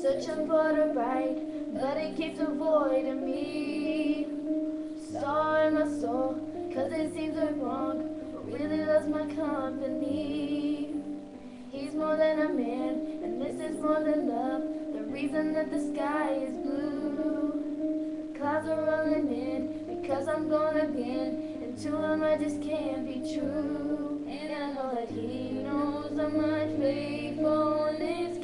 searching for the right, but it keeps avoiding me. Star in my soul, cause it seems we're wrong, but really loves my company. He's more than a man, and this is more than love, the reason that the sky is blue. Clouds are rolling in, because I'm gone again, and to him I just can't be true. And I know that he knows I'm unfaithful, and it's